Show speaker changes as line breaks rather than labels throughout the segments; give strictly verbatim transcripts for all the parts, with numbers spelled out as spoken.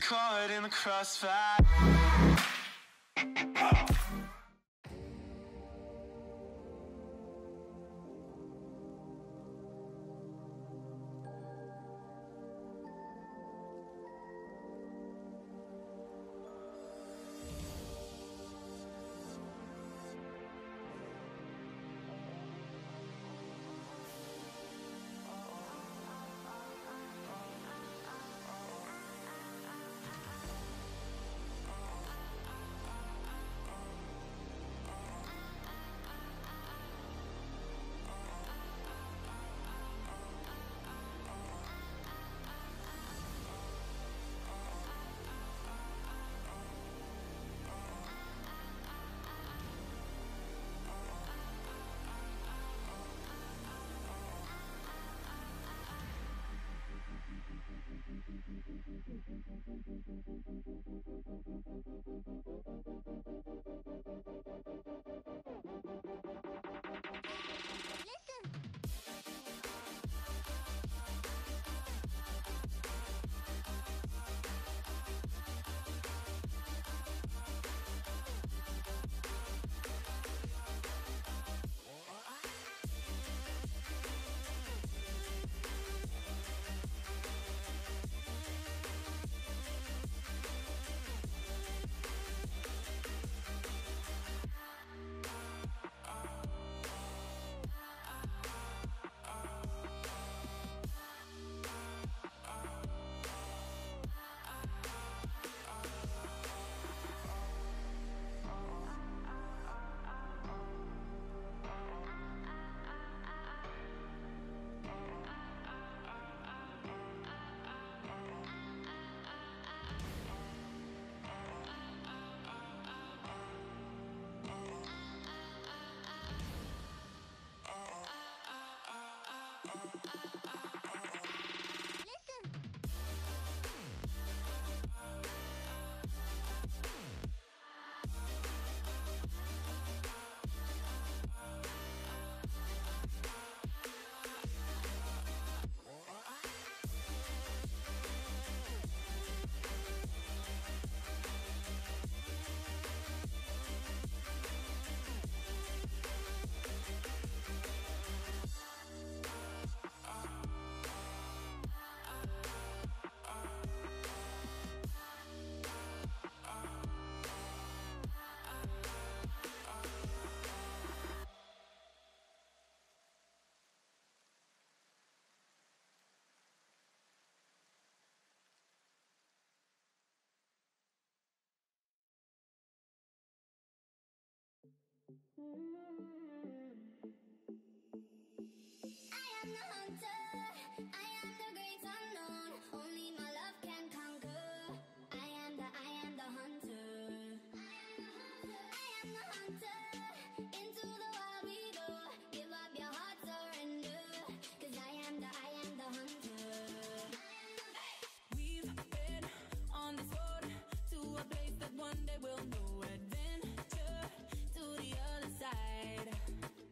caught in the crossfire.
One day we'll know adventure to the other side.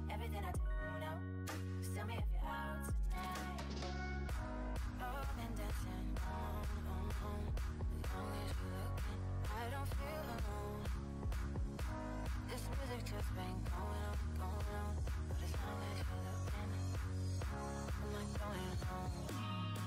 everything I do now. Just tell me if you're out tonight. Oh, I've been dancing on, on, on. As long as you're looking, I don't feel alone. This music just been going on, going on. But as long as you're looking, I'm not going home.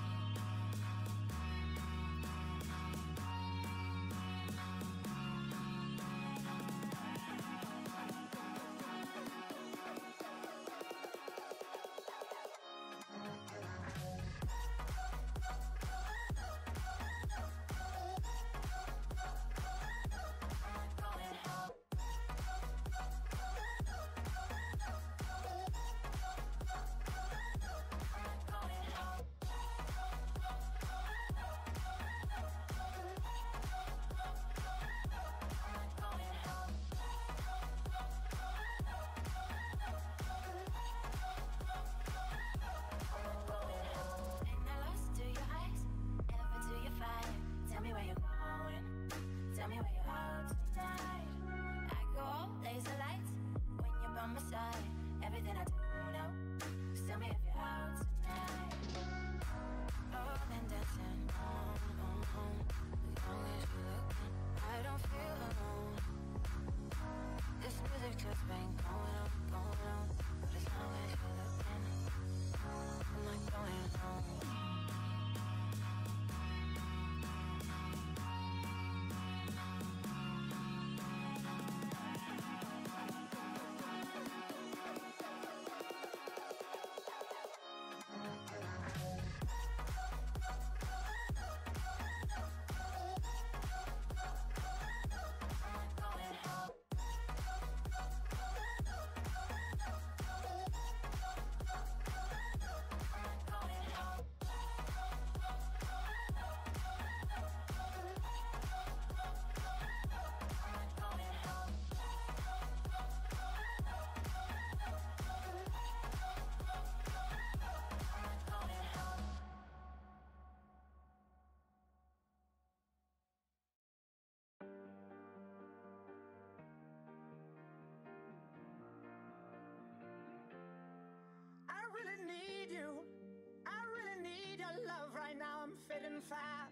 Fading fast,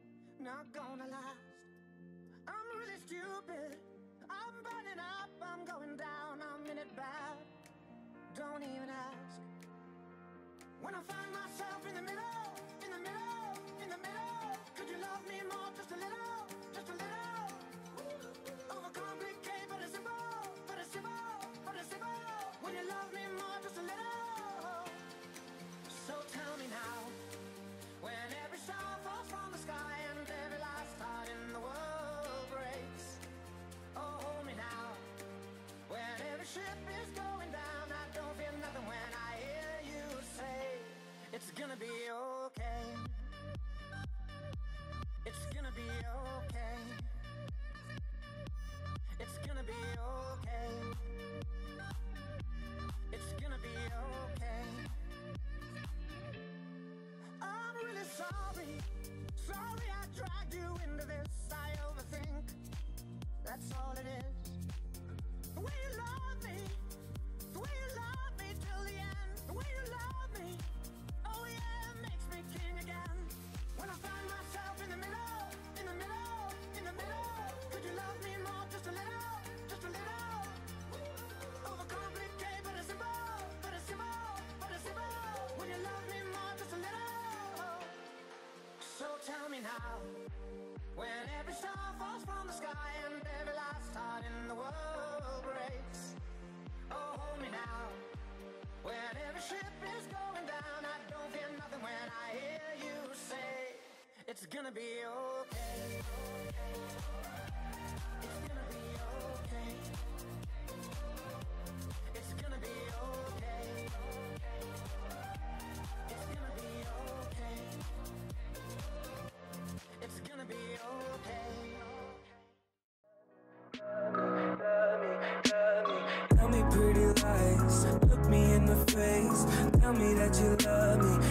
not gonna last. I'm really stupid, I'm burning up, I'm going down, I'm in it bad. Don't even ask. When I find myself in the middle, in the middle, in the middle, could you love me more, just a little, just a little? Overcomplicate, but it's simple, but it's simple, but it's simple. When you love me more, just a little. So tell me now, when every star falls from the sky and every last heart in the world breaks. Oh, hold me now. When every ship is going down, I don't feel nothing when I hear you say, it's gonna be okay. It's gonna be okay. It's gonna be okay. It's gonna be okay. I'm really sorry, sorry I dragged you into this. I overthink, that's all it is. The way you love me, the way you love me till the end. The way you love me, oh yeah, makes me king again. When I find myself in the middle, in the middle, in the middle, could you love me more, just a little, just a little? Overcomplicate, but it's simple, but it's simple, but it's simple. When you love me more, just a little. So tell me now, when every star falls from the sky and every last heart in the world breaks. Oh, hold me now, when every ship is going down, I don't feel nothing when I hear you say, it's gonna be okay. It's gonna be okay. It's gonna be okay. It's gonna be okay. It's gonna be okay.
Tell me pretty lies, look me in the face. Tell me that you love me,